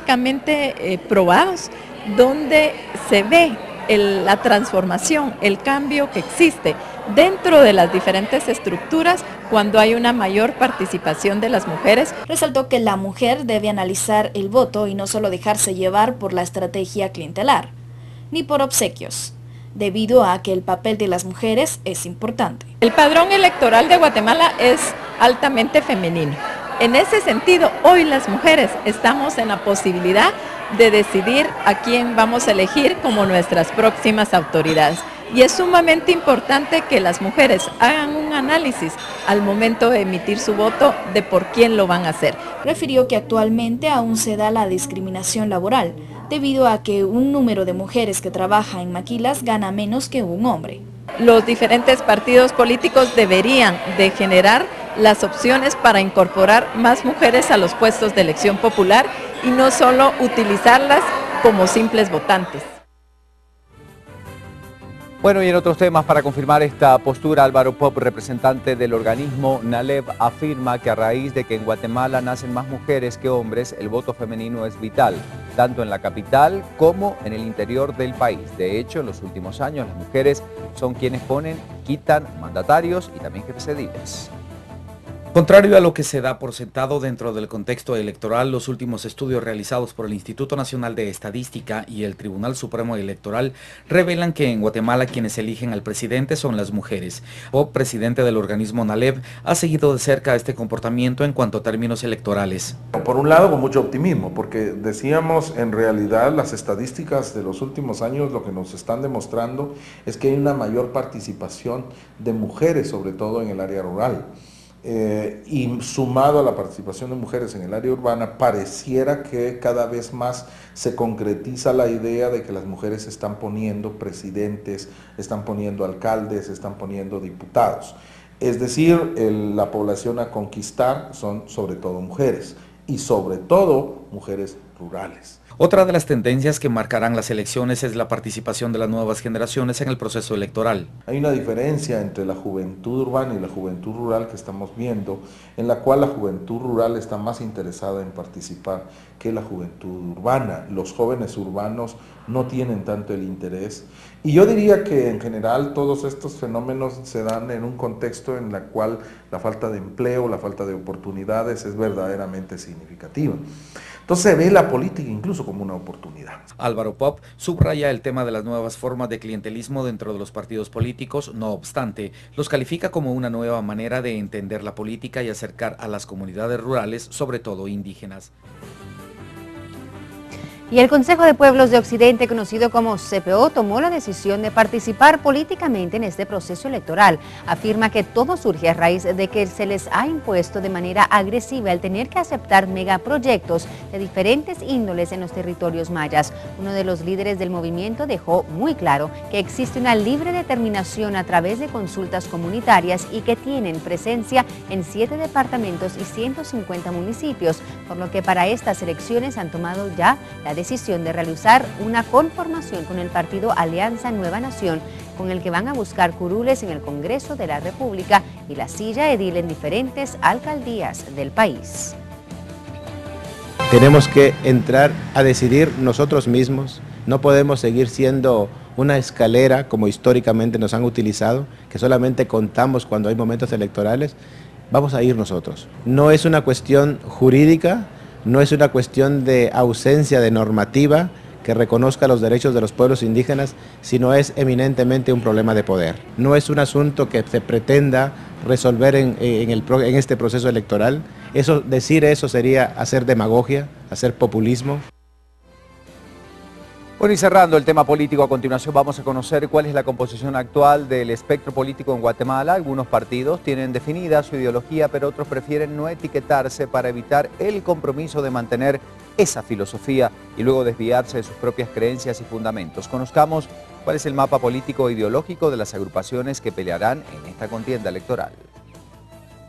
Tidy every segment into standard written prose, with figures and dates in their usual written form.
científicamente probados, donde se ve la transformación, el cambio que existe dentro de las diferentes estructuras cuando hay una mayor participación de las mujeres. Resaltó que la mujer debe analizar el voto y no solo dejarse llevar por la estrategia clientelar, ni por obsequios, debido a que el papel de las mujeres es importante. El padrón electoral de Guatemala es altamente femenino. En ese sentido, hoy las mujeres estamos en la posibilidad de decidir a quién vamos a elegir como nuestras próximas autoridades. Y es sumamente importante que las mujeres hagan un análisis al momento de emitir su voto de por quién lo van a hacer. Refirió que actualmente aún se da la discriminación laboral, debido a que un número de mujeres que trabaja en maquilas gana menos que un hombre. Los diferentes partidos políticos deberían de generar las opciones para incorporar más mujeres a los puestos de elección popular y no solo utilizarlas como simples votantes. Bueno, y en otros temas, para confirmar esta postura, Álvaro Pop, representante del organismo NALEV, afirma que a raíz de que en Guatemala nacen más mujeres que hombres, el voto femenino es vital, tanto en la capital como en el interior del país. De hecho, en los últimos años las mujeres son quienes ponen, quitan mandatarios y también jefes ediles. Contrario a lo que se da por sentado dentro del contexto electoral, los últimos estudios realizados por el Instituto Nacional de Estadística y el Tribunal Supremo Electoral revelan que en Guatemala quienes eligen al presidente son las mujeres. Pop, presidente del organismo NALEV, ha seguido de cerca este comportamiento en cuanto a términos electorales. Por un lado, con mucho optimismo, porque decíamos, en realidad las estadísticas de los últimos años lo que nos están demostrando es que hay una mayor participación de mujeres, sobre todo en el área rural. Y sumado a la participación de mujeres en el área urbana, pareciera que cada vez más se concretiza la idea de que las mujeres están poniendo presidentes, están poniendo alcaldes, están poniendo diputados. Es decir, la población a conquistar son sobre todo mujeres, y sobre todo mujeres rurales. Otra de las tendencias que marcarán las elecciones es la participación de las nuevas generaciones en el proceso electoral. Hay una diferencia entre la juventud urbana y la juventud rural que estamos viendo, en la cual la juventud rural está más interesada en participar que la juventud urbana. Los jóvenes urbanos no tienen tanto el interés. Y yo diría que en general todos estos fenómenos se dan en un contexto en el cual la falta de empleo, la falta de oportunidades es verdaderamente significativa. Entonces se ve la política incluso como una oportunidad. Álvaro Pop subraya el tema de las nuevas formas de clientelismo dentro de los partidos políticos, no obstante, los califica como una nueva manera de entender la política y acercar a las comunidades rurales, sobre todo indígenas. Y el Consejo de Pueblos de Occidente, conocido como CPO, tomó la decisión de participar políticamente en este proceso electoral. Afirma que todo surge a raíz de que se les ha impuesto de manera agresiva el tener que aceptar megaproyectos de diferentes índoles en los territorios mayas. Uno de los líderes del movimiento dejó muy claro que existe una libre determinación a través de consultas comunitarias y que tienen presencia en 7 departamentos y 150 municipios, por lo que para estas elecciones han tomado ya la decisión de realizar una conformación con el partido Alianza Nueva Nación, con el que van a buscar curules en el Congreso de la República y la silla edil en diferentes alcaldías del país. Tenemos que entrar a decidir nosotros mismos, no podemos seguir siendo una escalera como históricamente nos han utilizado, que solamente contamos cuando hay momentos electorales. Vamos a ir nosotros. No es una cuestión jurídica, no es una cuestión de ausencia de normativa que reconozca los derechos de los pueblos indígenas, sino es eminentemente un problema de poder. No es un asunto que se pretenda resolver en este proceso electoral. Decir eso sería hacer demagogia, hacer populismo. Bueno, y cerrando el tema político, a continuación vamos a conocer cuál es la composición actual del espectro político en Guatemala. Algunos partidos tienen definida su ideología, pero otros prefieren no etiquetarse para evitar el compromiso de mantener esa filosofía y luego desviarse de sus propias creencias y fundamentos. Conozcamos cuál es el mapa político e ideológico de las agrupaciones que pelearán en esta contienda electoral.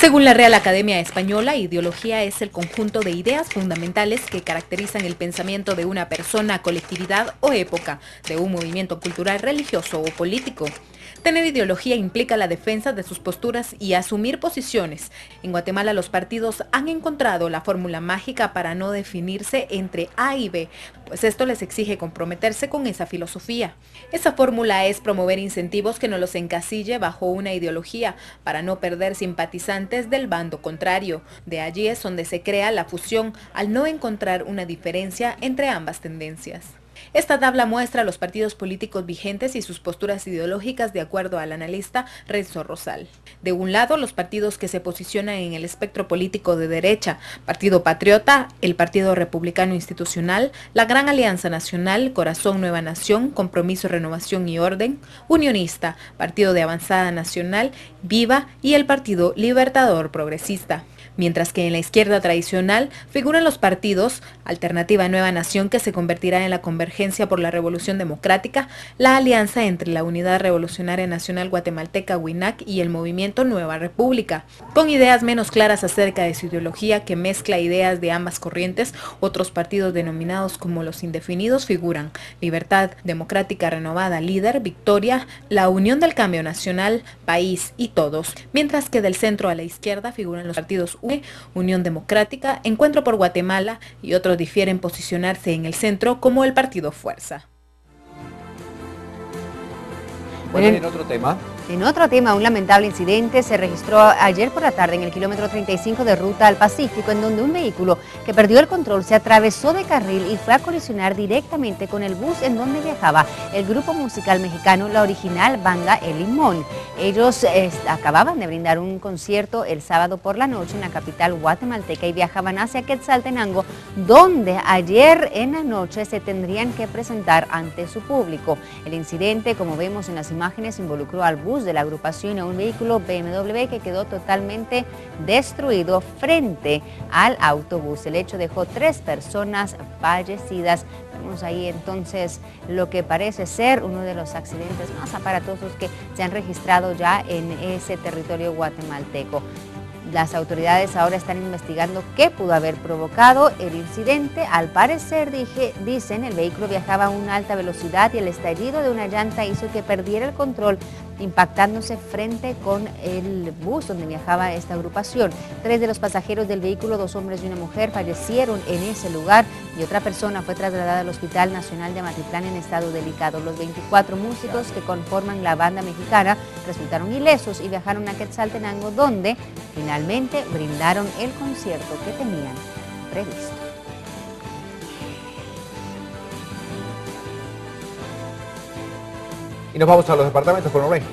Según la Real Academia Española, ideología es el conjunto de ideas fundamentales que caracterizan el pensamiento de una persona, colectividad o época, de un movimiento cultural, religioso o político. Tener ideología implica la defensa de sus posturas y asumir posiciones. En Guatemala los partidos han encontrado la fórmula mágica para no definirse entre A y B, pues esto les exige comprometerse con esa filosofía. Esa fórmula es promover incentivos que no los encasille bajo una ideología para no perder simpatizantes del bando contrario. De allí es donde se crea la fusión al no encontrar una diferencia entre ambas tendencias. Esta tabla muestra los partidos políticos vigentes y sus posturas ideológicas de acuerdo al analista Renzo Rosal. De un lado, los partidos que se posicionan en el espectro político de derecha: Partido Patriota, el Partido Republicano Institucional, la Gran Alianza Nacional, Corazón Nueva Nación, Compromiso, Renovación y Orden, Unionista, Partido de Avanzada Nacional, Viva y el Partido Libertador Progresista. Mientras que en la izquierda tradicional figuran los partidos Alternativa Nueva Nación, que se convertirá en la Convergencia por la Revolución Democrática, la alianza entre la Unidad Revolucionaria Nacional Guatemalteca (UINAC) y el Movimiento Nueva República. Con ideas menos claras acerca de su ideología, que mezcla ideas de ambas corrientes, otros partidos denominados como los indefinidos figuran Libertad Democrática Renovada, Líder, Victoria, la Unión del Cambio Nacional, País y Todos. Mientras que del centro a la izquierda figuran los partidos Unión Democrática, Encuentro por Guatemala, y otros difieren posicionarse en el centro como el Partido Fuerza. Bueno, en otro tema. En otro tema, un lamentable incidente se registró ayer por la tarde en el kilómetro 35 de Ruta al Pacífico, en donde un vehículo que perdió el control se atravesó de carril y fue a colisionar directamente con el bus en donde viajaba el grupo musical mexicano La Original Banda El Limón. Ellos acababan de brindar un concierto el sábado por la noche en la capital guatemalteca y viajaban hacia Quetzaltenango, donde ayer en la noche se tendrían que presentar ante su público. El incidente, como vemos en las imágenes, involucró al bus de la agrupación a un vehículo BMW que quedó totalmente destruido frente al autobús. El hecho dejó 3 personas fallecidas. Vemos ahí entonces lo que parece ser uno de los accidentes más aparatosos que se han registrado ya en ese territorio guatemalteco. Las autoridades ahora están investigando qué pudo haber provocado el incidente. Al parecer, dicen, el vehículo viajaba a una alta velocidad y el estallido de una llanta hizo que perdiera el control, impactándose frente con el bus donde viajaba esta agrupación. 3 de los pasajeros del vehículo, 2 hombres y una mujer, fallecieron en ese lugar y otra persona fue trasladada al Hospital Nacional de Amatitlán en estado delicado. Los 24 músicos que conforman la banda mexicana resultaron ilesos y viajaron a Quetzaltenango, donde finalmente brindaron el concierto que tenían previsto. Y nos vamos a los departamentos con Orey.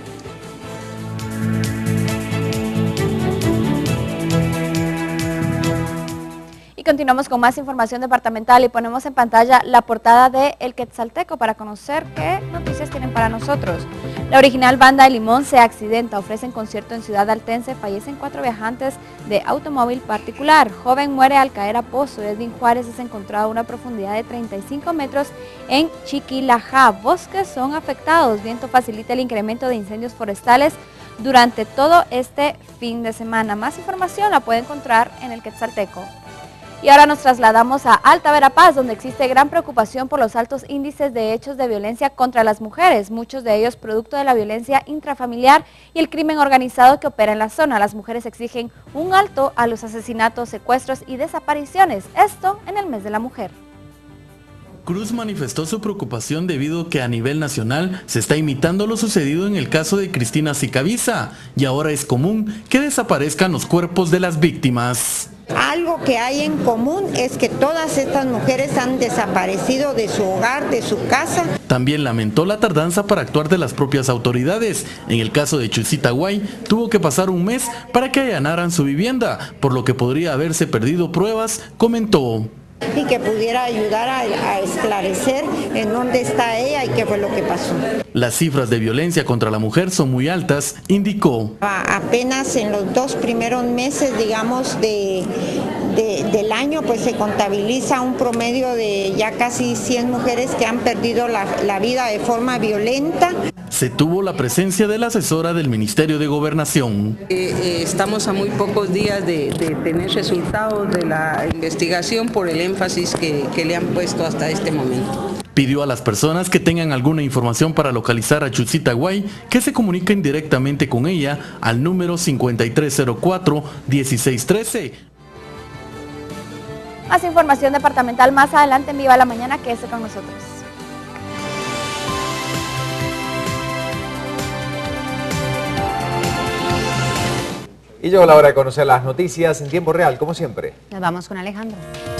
Y continuamos con más información departamental y ponemos en pantalla la portada de El Quetzalteco para conocer qué noticias tienen para nosotros. La Original Banda El Limón se accidenta, ofrecen concierto en Ciudad Altense, fallecen 4 viajantes de automóvil particular. Joven muere al caer a pozo. Edwin Juárez es encontrado a una profundidad de 35 metros en Chiquilajá. Bosques son afectados. Viento facilita el incremento de incendios forestales durante todo este fin de semana. Más información la puede encontrar en El Quetzalteco. Y ahora nos trasladamos a Alta Verapaz, donde existe gran preocupación por los altos índices de hechos de violencia contra las mujeres, muchos de ellos producto de la violencia intrafamiliar y el crimen organizado que opera en la zona. Las mujeres exigen un alto a los asesinatos, secuestros y desapariciones, esto en el mes de la mujer. Cruz manifestó su preocupación debido a que a nivel nacional se está imitando lo sucedido en el caso de Cristina Sicabiza y ahora es común que desaparezcan los cuerpos de las víctimas. Algo que hay en común es que todas estas mujeres han desaparecido de su hogar, de su casa. También lamentó la tardanza para actuar de las propias autoridades. En el caso de Chusita Guay, tuvo que pasar un mes para que allanaran su vivienda, por lo que podría haberse perdido pruebas, comentó. Y que pudiera ayudar a esclarecer en dónde está ella y qué fue lo que pasó. Las cifras de violencia contra la mujer son muy altas, indicó. Apenas en los 2 primeros meses, digamos, de del año, pues se contabiliza un promedio de ya casi 100 mujeres que han perdido la vida de forma violenta. Se tuvo la presencia de la asesora del Ministerio de Gobernación. Estamos a muy pocos días de tener resultados de la investigación por el énfasis que le han puesto hasta este momento. Pidió a las personas que tengan alguna información para localizar a Chusita Guay que se comuniquen directamente con ella al número 5304-1613. Más información departamental más adelante en Viva la Mañana, quédese con nosotros. Y llegó la hora de conocer las noticias en tiempo real, como siempre. Nos vamos con Alejandro.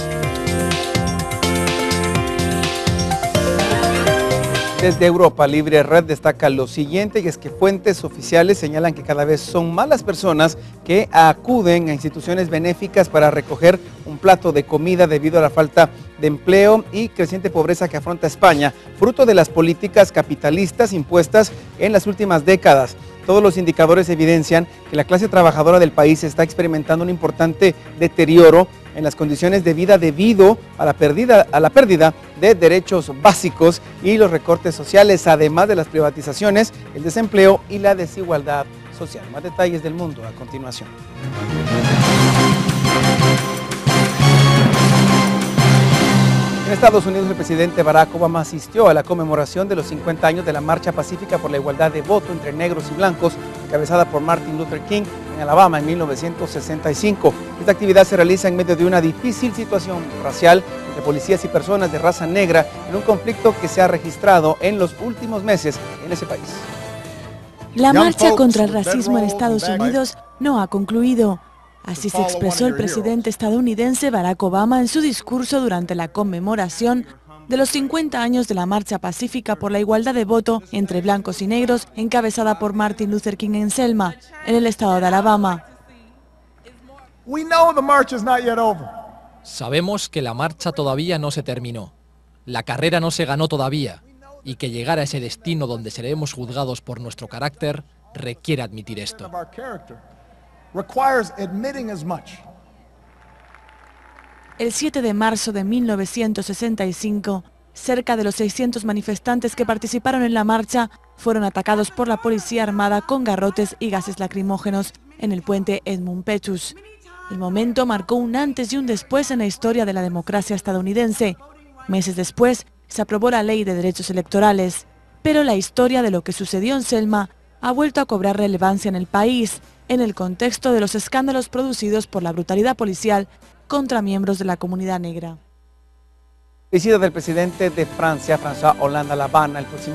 Desde Europa Libre Red destaca lo siguiente, y es que fuentes oficiales señalan que cada vez son más las personas que acuden a instituciones benéficas para recoger un plato de comida debido a la falta de empleo y creciente pobreza que afronta España, fruto de las políticas capitalistas impuestas en las últimas décadas. Todos los indicadores evidencian que la clase trabajadora del país está experimentando un importante deterioro en las condiciones de vida debido a la pérdida de derechos básicos y los recortes sociales, además de las privatizaciones, el desempleo y la desigualdad social. Más detalles del mundo a continuación. En Estados Unidos, el presidente Barack Obama asistió a la conmemoración de los 50 años de la Marcha Pacífica por la Igualdad de Voto entre negros y blancos, encabezada por Martin Luther King en Alabama en 1965. Esta actividad se realiza en medio de una difícil situación racial entre policías y personas de raza negra en un conflicto que se ha registrado en los últimos meses en ese país. La marcha contra el racismo en Estados Unidos no ha concluido. Así se expresó el presidente estadounidense Barack Obama en su discurso durante la conmemoración de los 50 años de la Marcha Pacífica por la Igualdad de Voto entre blancos y negros, encabezada por Martin Luther King en Selma, en el estado de Alabama. Sabemos que la marcha todavía no se terminó, la carrera no se ganó todavía, y que llegar a ese destino donde seremos juzgados por nuestro carácter requiere admitir esto. El 7 de marzo de 1965, cerca de los 600 manifestantes que participaron en la marcha fueron atacados por la policía armada con garrotes y gases lacrimógenos en el puente Edmund Pettus. El momento marcó un antes y un después en la historia de la democracia estadounidense. Meses después, se aprobó la Ley de Derechos Electorales, pero la historia de lo que sucedió en Selma ha vuelto a cobrar relevancia en el país, en el contexto de los escándalos producidos por la brutalidad policial contra miembros de la comunidad negra. Visita del presidente de Francia, François Hollande, a La Habana el próximo